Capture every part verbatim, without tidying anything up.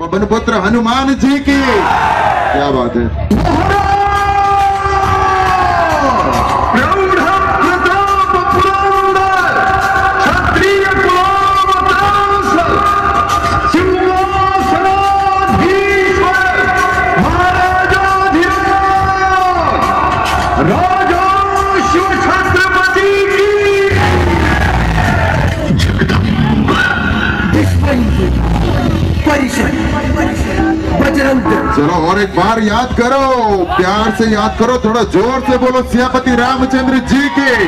पवन पुत्र हनुमान जी की। क्या बात है। चलो और एक बार याद करो, प्यार से याद करो, थोड़ा जोर से बोलो, सियापति रामचंद्र जी की।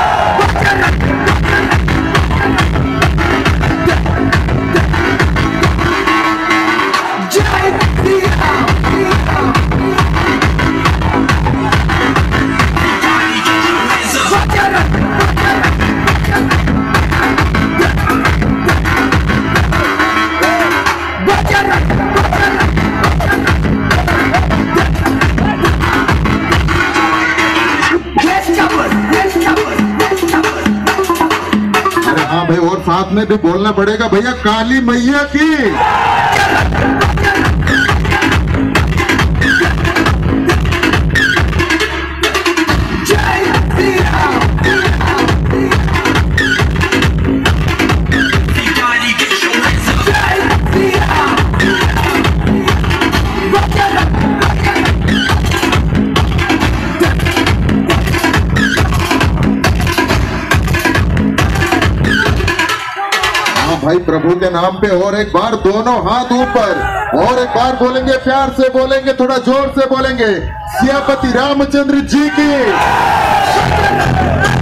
भाई और साथ में भी बोलना पड़ेगा भैया, काली मैया की। भाई प्रभु के नाम पे और एक बार दोनों हाथ ऊपर, और एक बार बोलेंगे, प्यार से बोलेंगे, थोड़ा जोर से बोलेंगे, सियापति रामचंद्र जी की।